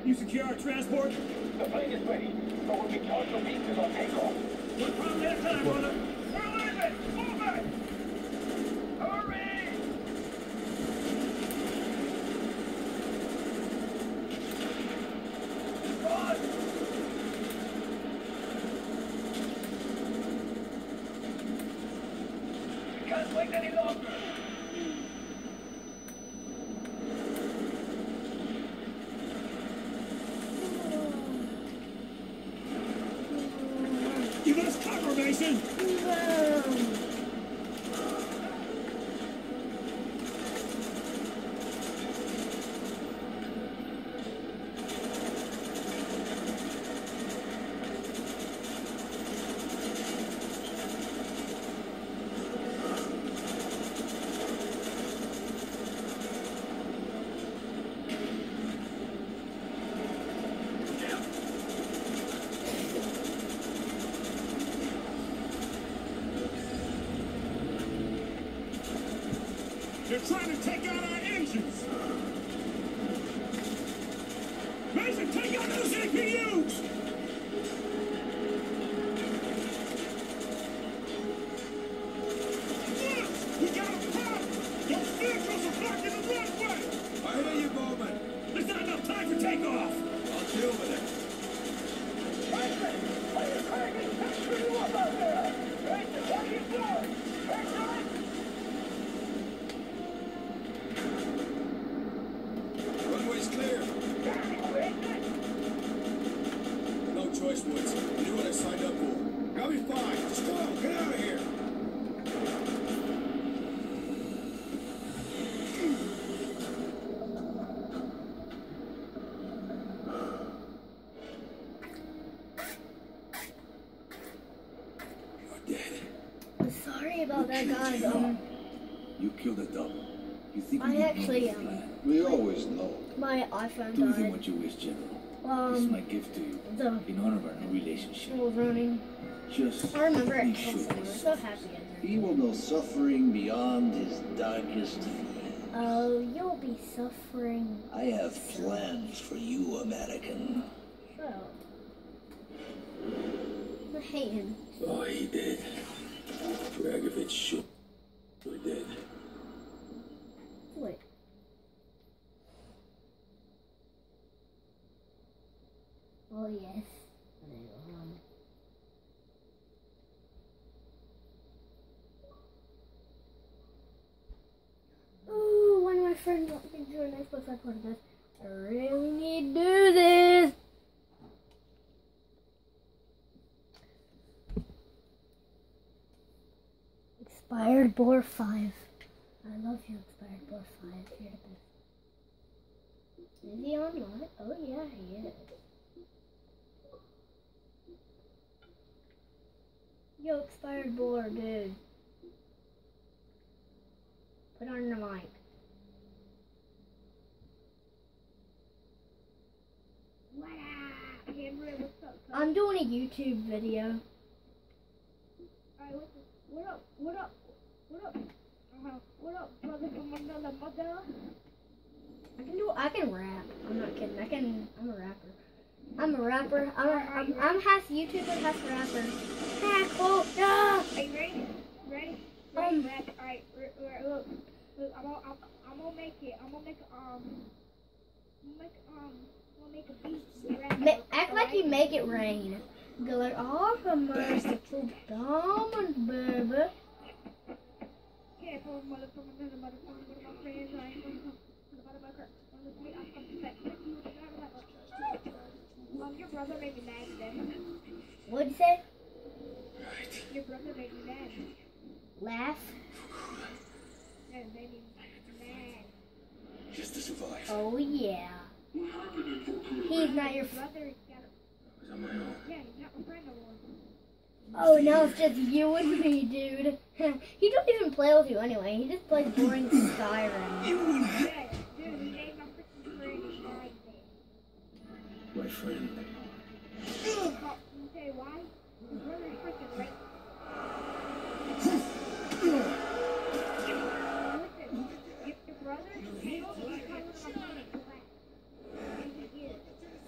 You secure our transport? The plane is ready, but we'll be charged for pieces on takeoff. We'll probably have time, brother. We're leaving! Move it! Hurry! Run! We can't wait any longer! Give us cover, Mason! They're trying to take out our engines! Mason, take out those APUs! Look! We got a problem! Those vehicles are blocking the runway! I hear you, Bowman. There's not enough time for takeoff! I'll deal with it. Mason! Are you crazy? That's screw up out there! Mason, what are you doing? Mason! Runway's clear. No choice, Woods. I knew what I signed up for. I'll be fine. Just go. Get out of here. You're dead. I'm sorry about that, guys. You killed a double. You think I we didn't actually, know this plan? We always know. my iPhone Do with him died. what you wish, General. This is my gift to you, The in honor of our new relationship. was running. Just I remember it. make sure I was so happy. He will know suffering beyond his darkest fear. Oh, you'll be suffering. I have plans for you, American. Shut up. I hate him. Oh, he did. Dragovich should. We're dead. Wait. Oh yes. Ooh, one of my friends wants me to do a nice book I put this. I really need to do this. Expired Boar 5. I love you, Expired Boar 5. You're the best. Is he online? Oh yeah, he is. Yo, Expired Boar, dude. Put on the mic. What up? Henry, what's up? I'm doing a YouTube video. Alright, what up? What up? What up? What up, brother from another mother? I can rap. I'm not kidding. I'm a rapper. I'm a rapper. I'm half YouTuber, half rapper. Oh, no! Are you ready? Ready? Ready? Alright, look. Look, I'm gonna make it. I'm gonna make a beat. Act like you make it rain. Go like, oh, the merciful diamond, baby. Yeah, for mother from another mother from one of my friends. I ain't gonna come to the motherfucker. I'm coming back. Your brother made me mad today. What'd you say? Your brother made me mad. Laugh? Yeah, made me mad. Just to survive. Oh, yeah. He's not your Brother got a... Was on my own. Yeah, he's not my friend no more. Oh, now it's just you and me, dude. He don't even play with you anyway. He just plays boring Skyrim. Yeah, dude, he made my freaking friend died there. My friend. Let me tell you why. His brother's freaking right. Listen, your brother, he don't be coming on my phone. And he is.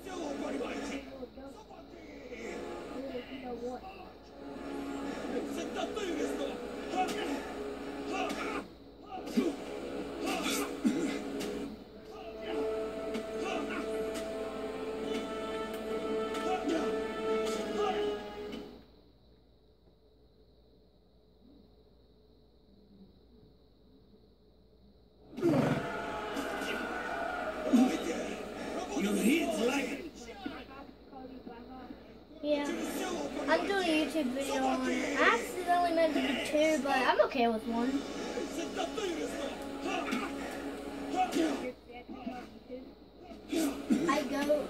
Yeah. I'm doing a YouTube video on it. I accidentally meant to do 2, but I'm okay with 1. I go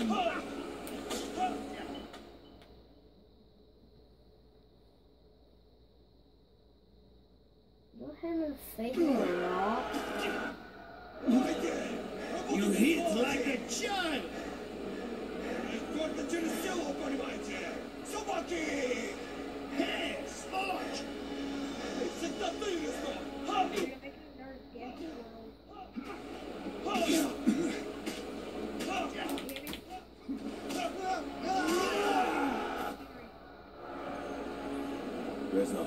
Go ahead and face me, Rock. You hit like a child! Собаки! Hey, Sparge! Всегда ты весна! You're making nerds dance in the world. Reznov.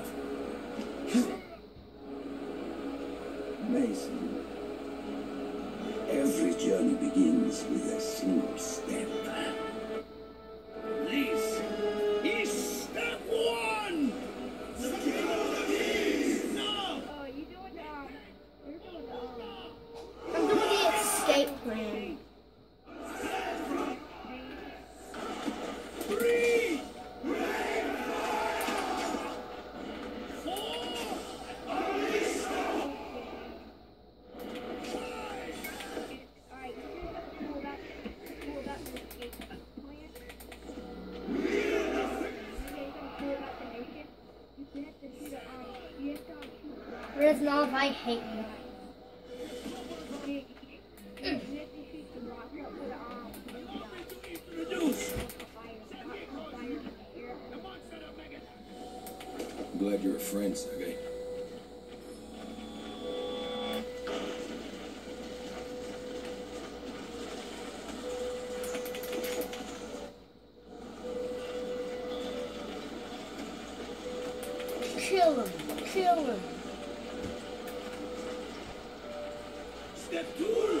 Mason, every journey begins with a single step. This is step 1! No! Oh, you doing you're doing I'm doing the escape plan. 3! 4! Alright, here's what's cool about the escape plan. Cool about the nation. You have to shoot you have to shoot Reznov, I hate you. you have to shoot the rock up with the Reduce! fire in the air. I'm glad you're a friend, Sergey. Kill him. Kill him. Step 2!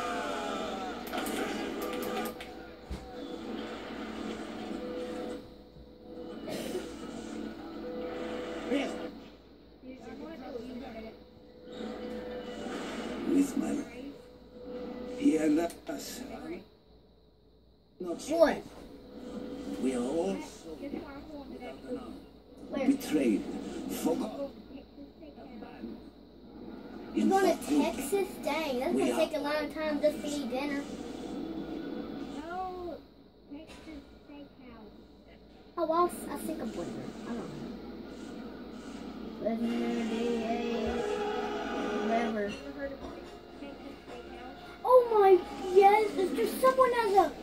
With my he and us. Not so. What? We are all Where? betrayed, forgotten. You going to Texas? Dang, that's We gonna are- take a long time just to eat dinner. No, Texas Steakhouse. Oh, well, I think I'm wondering. I don't know. Whatever. Ever heard of Texas Steakhouse? Oh my, yes, there's someone has a...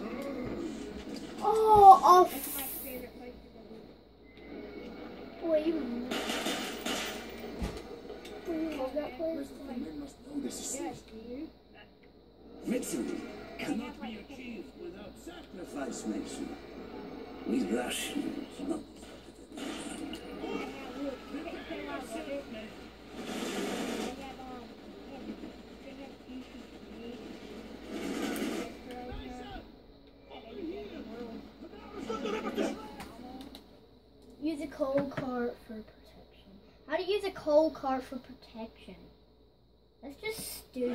Oh, That's my favorite place to go. wait, you love that place? Men must know this is Yes, do you? Victory cannot be achieved without sacrifice, Mason. We Russians, not Yeah, look, you can't say a lot about it. They have Use a cold card for protection. How to use a cold card for protection? That's just stupid.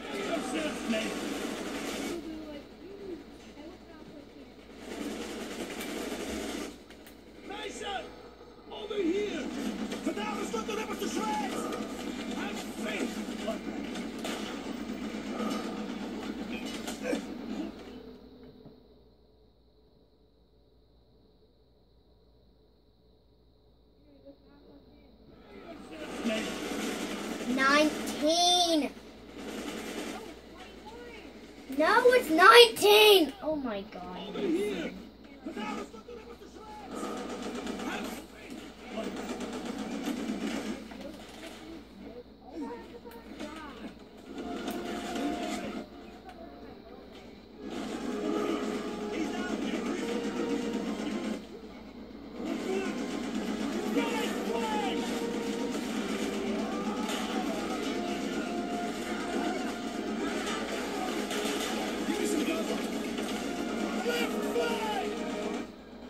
Mason! Over here! Vandaag is not the river to shreds! Have faith! No, it's 19! Oh my god. Over here! Vandaag is not the river to shreds! Have faith! He's out there! Right flank! Give me some cover! Left flank!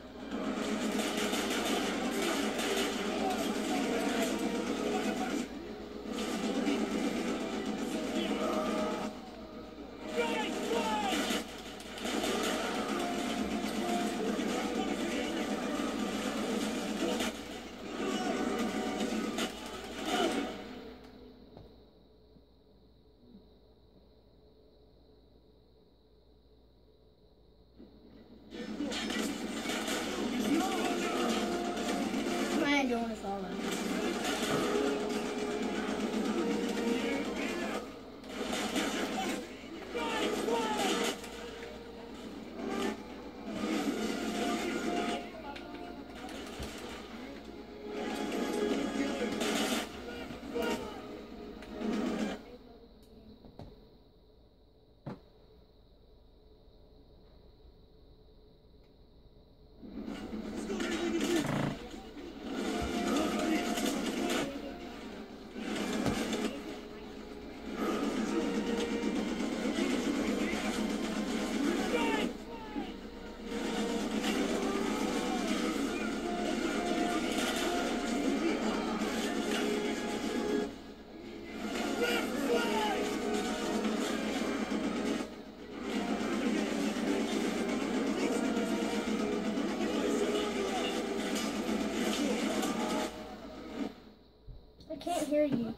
hear you.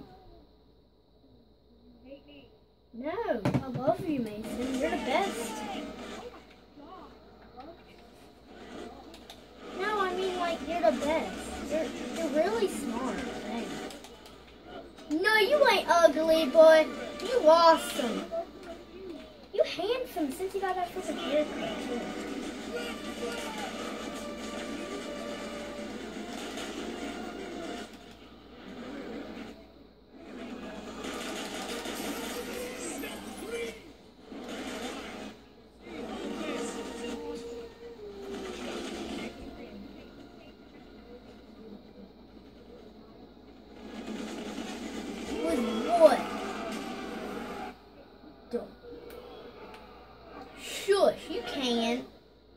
Hate me. No, I love you, Mason. You're the best. No, I mean like you're the best. You're really smart. Thanks. No, you ain't ugly, boy. You awesome. You handsome since you got that freaking haircut too. With what? Don't. Shush, you can.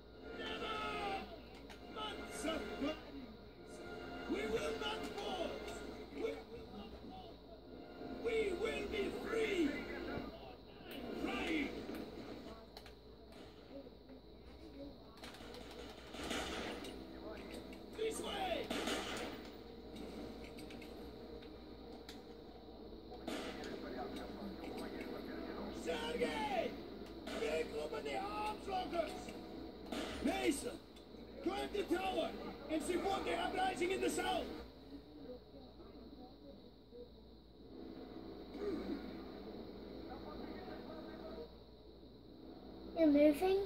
We will not pause. We will not pause. We will be free. Right. This way. Sergei! Pick open the arms lockers! Mason, climb the tower and see what they have rising in the south! You're moving?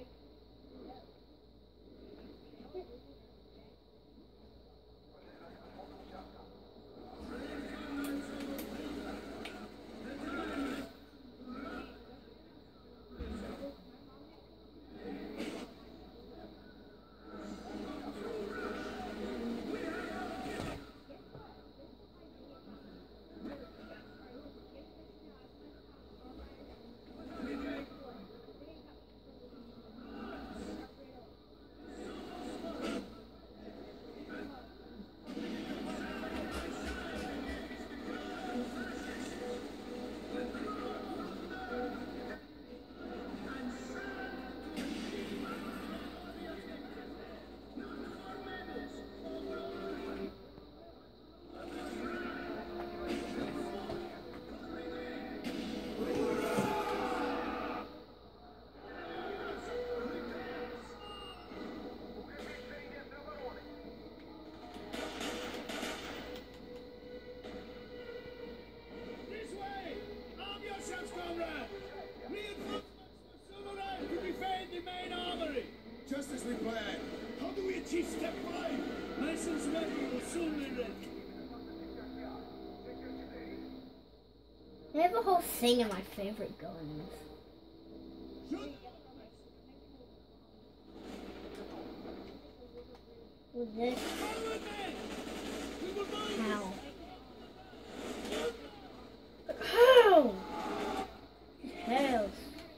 This way! Arm yourselves, comrade! Reinforcements will soon arrive to defend the main armory! Just as we planned. How do we achieve step 5? Mason's weapon will soon be ready. They have a whole thing of my favorite guns. Shoot! With this, Forward, men! We will move! how? How? Hell,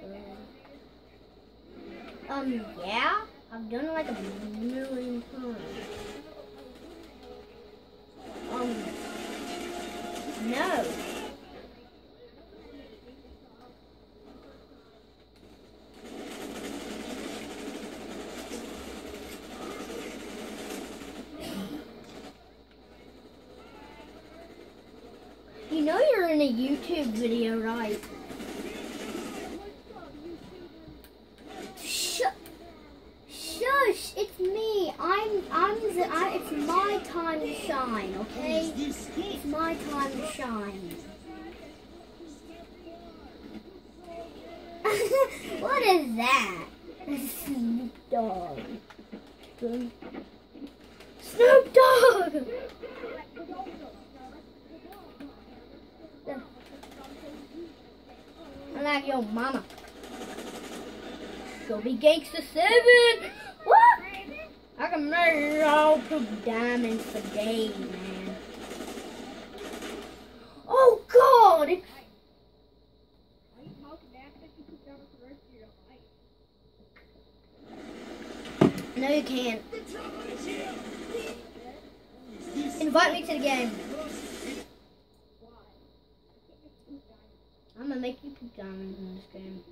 yeah, I've done it like a million times. No. You know you're in a YouTube video, right? Shush! It's me. It's my time to shine, okay? It's my time to shine. What is that? Snoop Dogg. Snoop Dogg! I like your mama. Go be Gangsta 7! What? I can murder all two diamonds for days, man. Oh God! It's... Are you talking back that you put down for the rest of your life? No, you can't. The trouble is here! Invite me to the game. Why? I'm gonna make you put diamonds in this game.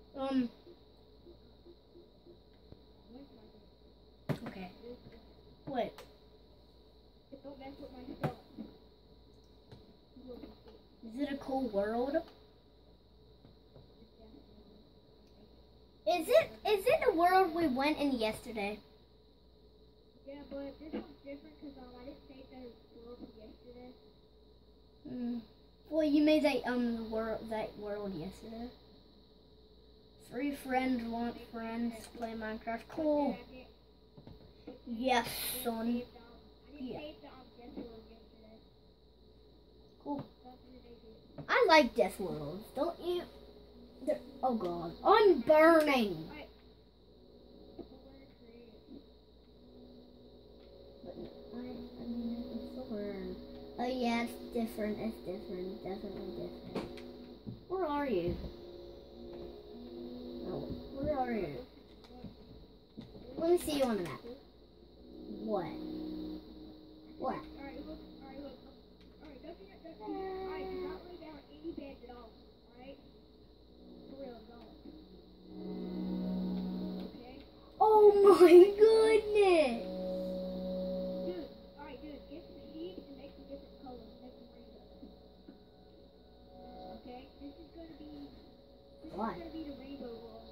Okay. Wait. Don't mess with my stuff. Is it a cool world? Is it the world we went in yesterday? Yeah, but this one's different because I didn't save the world from yesterday. Well, you made that world yesterday. 3 friends want friends play Minecraft. Cool. Yes, son. I didn't Yeah. save the Death World yesterday. Cool. That's ridiculous. I like Death Worlds. Don't you? Oh God, I'm burning. Alright. But we're creative. But I mean, it's so weird. Oh yeah, it's different. It's different. Definitely different. Where are you? Oh, where are you? Let me see you on the map. What? What? Alright, look. Alright, don't Alright, do not lay down any beds at all. Alright? For real, don't. Okay? Oh my goodness! Dude, alright, dude, get some sheep and make some different colors. Make some rainbows. Okay? This is gonna be What? the rainbow world.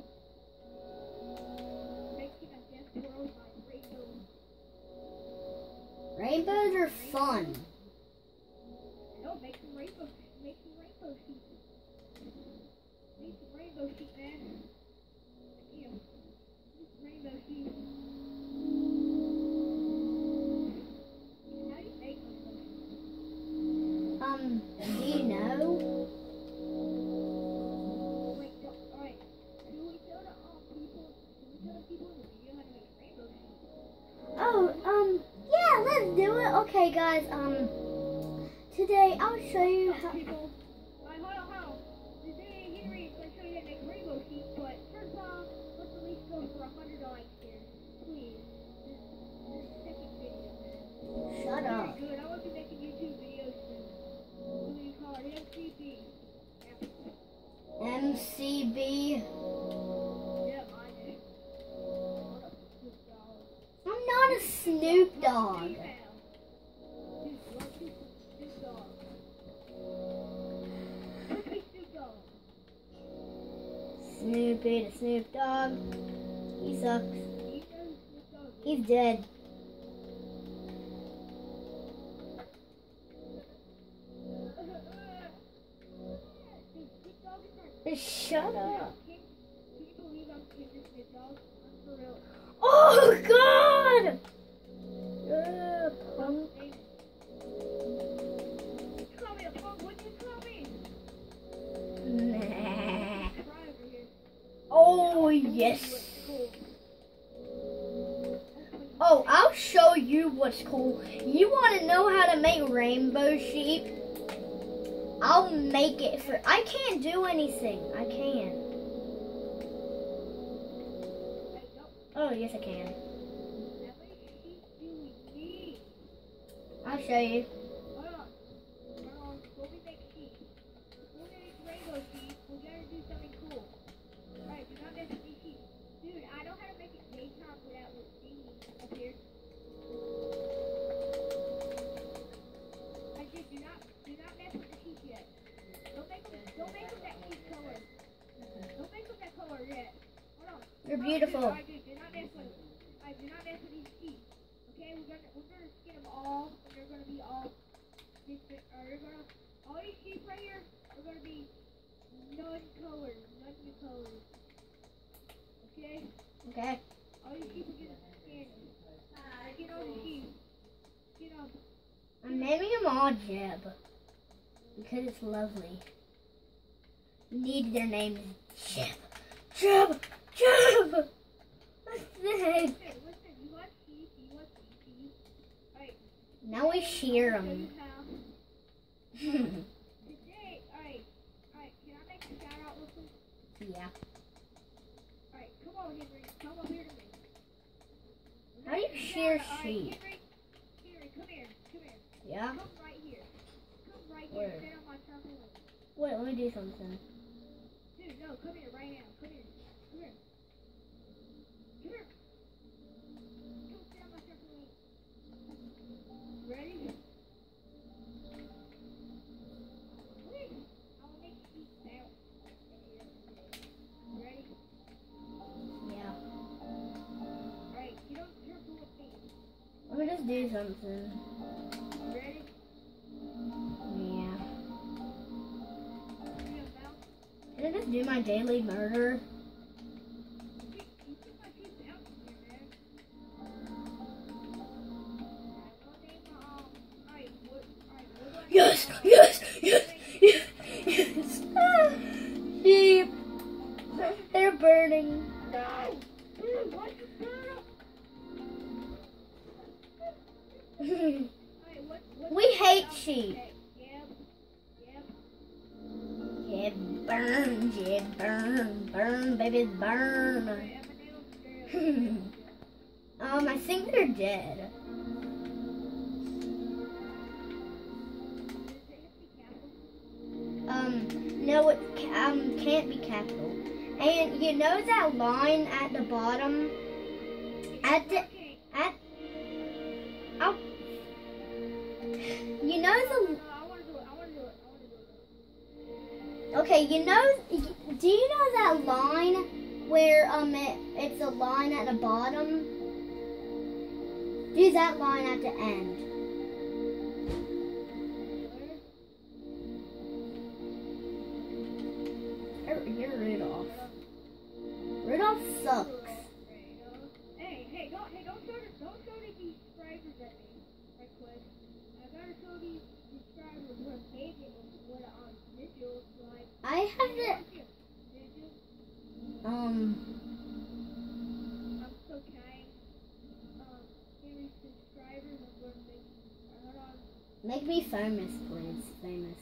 Making a Death World by rainbow. Rainbows are fun. No, make some rainbow sheep. Make some rainbow sheep, man. Yeah. Rainbow sheep. How do you make rainbow sheep? Do you know? Wait, no, alright. Can we tell the people in the video how to make rainbow sheep? Oh, yeah, let's do it. Okay, guys, today I'll show you how. People, hold on. Today Henry is going to show you how to make rainbow sheep, but first off, let's at least go for 100 likes here. Please. This second video, man. Shut up. Good, I want to be making YouTube videos soon. What do you call it? MCB. MCB. Yeah, my name. What up, Snoop Dogg? I'm not a Snoop Dogg. Dude, what is Snoop Dogg? Cookie Snoop Dogg. Snoopy the Snoop Dogg. He sucks. You know Snoop Dogg. He's dead. Shut up. Can you believe I'm kissing Snoop Dogg? I'm for real. Oh God! Punk. You call me a punk? What do you call me? Nah. Cry over here. Oh yes. What's cool? Oh, I'll show you what's cool. You want to know how to make rainbow sheep? I'll make it for. I can't do anything. I can't. Hey, don't. Oh yes, I can. How many sheep do we need? I'll show you. Hold on. Before we make sheep, before we make rainbow sheep, we gotta do something cool. Alright, do not mess with these sheep. Dude, I know how to make it daytime without the thingy up here. I said, do not mess with the sheep yet. Don't make them that sheep color. Don't make them that color yet. Hold on. You're beautiful. Alright, dude, do not mess with them. Alright, do not mess with these sheep. Okay, we're gonna skin them all, and they're gonna be all different. All these sheep right here are gonna be none colors. Okay? Okay. All these sheep are gonna skin. Skin all the sheep. Skin them. I'm naming him all Jeb because it's lovely. Need their name is Jeb. Jeb. Jeb. What's this? Listen, you want sheep. Alright. Now we shear I'll show them. you how. Today, alright, can I make a shout out real quick? Yeah. Alright, come on, Henry, come over here to me. How do you shear Alright, sheep? Henry, come here. Yeah. Come right here. Where? Sit on my trampoline. Wait, let me do something. Dude, no, come here right now. Come here. Come sit on my trampoline. Ready? Wait. Let's do something. Ready? Yeah. What are you about? Can I just do my daily murder? You took my piece out here, man. Alright, what do I Yes! Yes! Yes! Yes! Yes! Ah, sheep! They're burning. No! Dude, why'd you burn up? Alright, what We hate sheep. Okay, yep. Yeah, burn, yeah, burn, burn, baby, burn. Alright, Emmerdale's dead. I think they're dead. No, it can't be capital. And you know that line at the bottom? Oh, you know the. I wanna do it. Okay, you know. Do you know that line where it's a line at the bottom? Do that line at the end. You're Rudolph. Rudolph sucks. Hey, don't show these subscribers at me, right quick. I gotta show these subscribers what big it was, what video looks like. I have to. Did you? Um. I'm so kind. These subscribers are going to make. Hold on. Make me famous, please. Famous.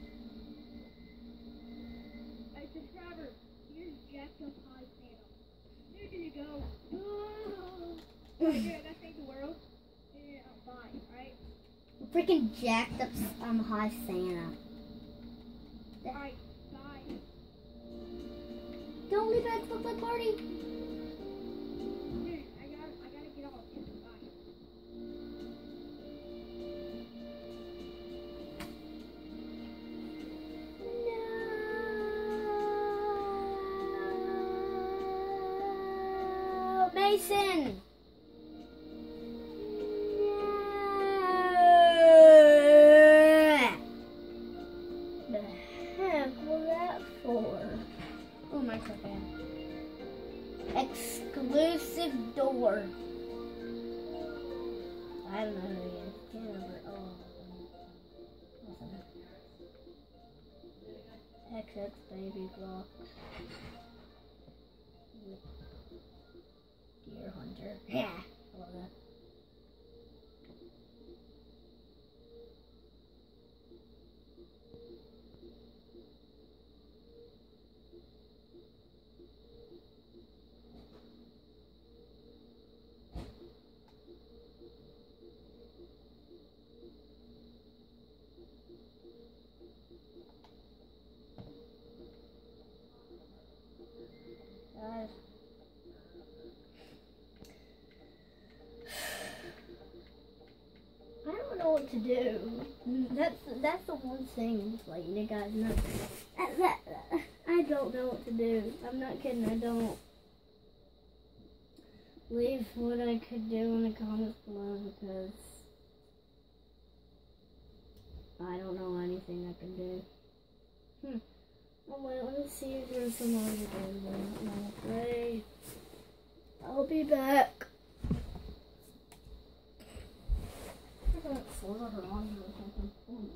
Hey, subscriber, here's jacked up high Santa. There you go. Right here, I gotta save the world. And I'm fine, right? Freaking jacked up high Santa. Alright, bye. Don't leave at the party. Dude, I gotta get off. Bye. No, Mason. The heck was that for? Oh my god. Exclusive door. I don't know who he is. Can't remember. Oh. XX baby block. Deer hunter. Yeah. I love that. Guys. I don't know what to do. That's the one thing, like, you guys know. I don't know what to do. I'm not kidding, I don't. Leave what I could do in the comments below because I don't know anything I can do. Oh wait, let me see if there's some other videos. Wait. I'll be back. I got Florida on here or something.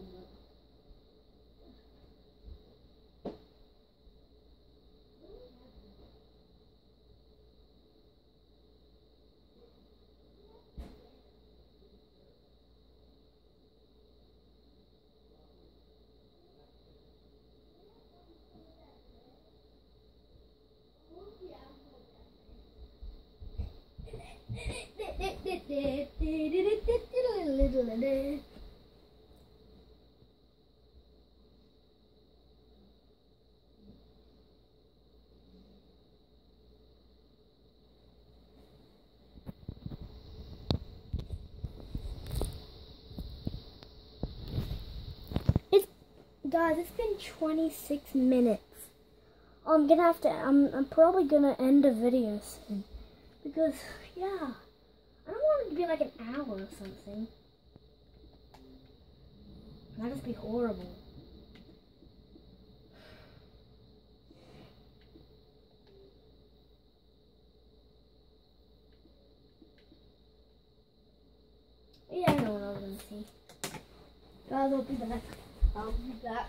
Guys, it's been 26 minutes. I'm probably gonna end the video soon. Because, yeah, I don't want it to be like an hour or something. That'd just be horrible. Yeah, I know what I was gonna see. Guys, I'll be back. I'll be back.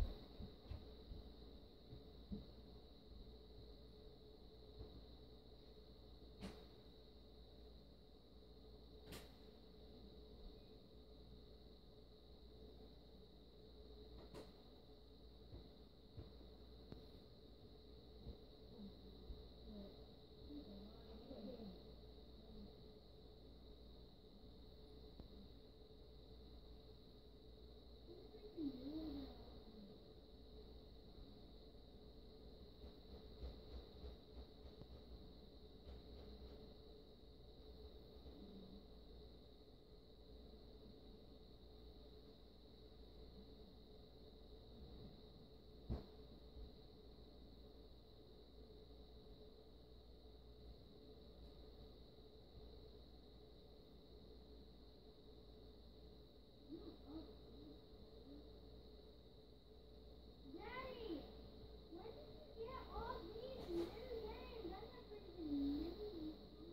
Daddy, when did you get all these new games? I'm not freaking new.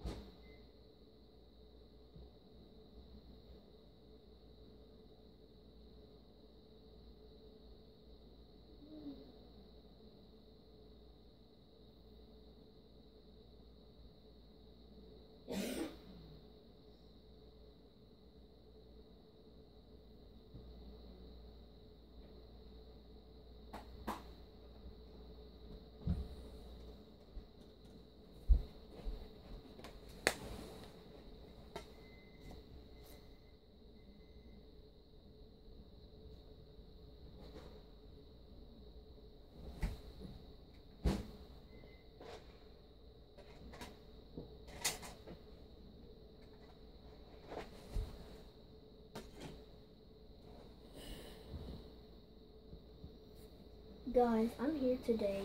Guys, I'm here today.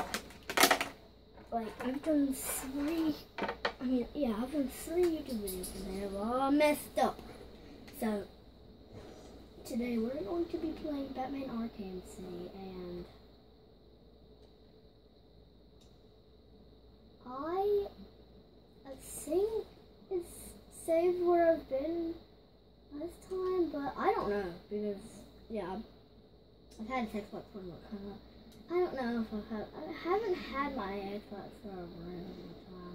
Like I've done three. I've done 3 YouTube videos and they're all messed up. So today we're going to be playing Batman Arkham City, and I think it's saved where I've been last time, but I don't know because I've had an Xbox for a while. I don't know if I haven't had my Xbox for a really long time.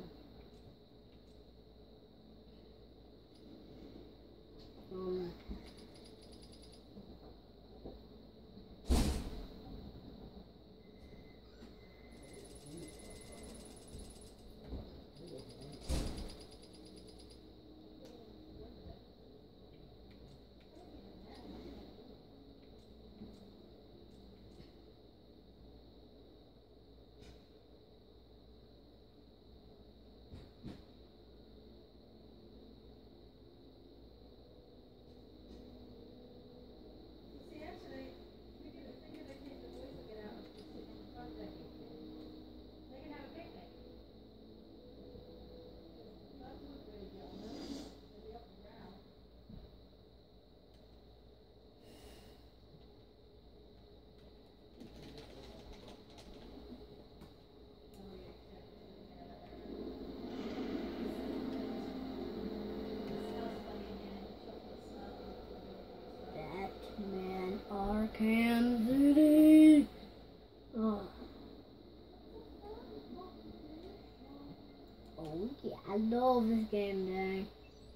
Batman Arkham City. Oh yeah, I love this game, dang.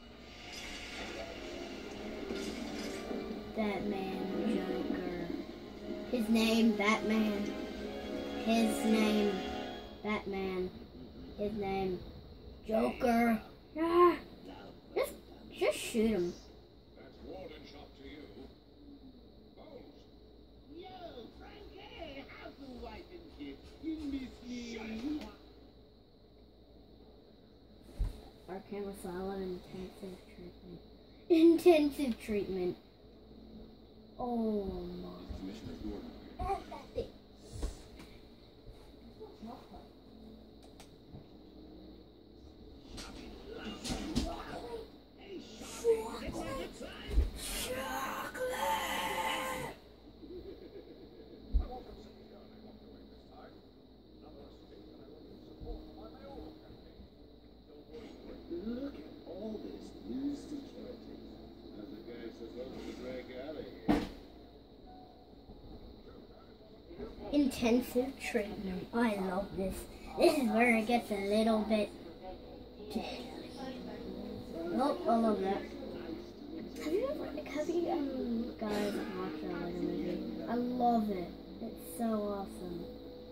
Batman, Joker. His name, Batman. His name, Batman. His name, Joker. Ah, just shoot him. That's Warden's up to you. Holmes. Yo, Frankie, how's the wife and kids? You miss me? Arkham Asylum intensive treatment. Intensive treatment. Oh my. Commissioner Gordon. intensive treatment. I love this. This is where it gets a little bit deadly. Oh, I love that. Have you guys watched that Lego movie? I love it. It's so awesome.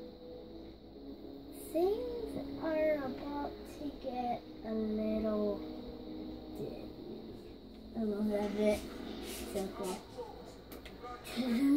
Things are about to get a little deadly. I love that bit. So cool.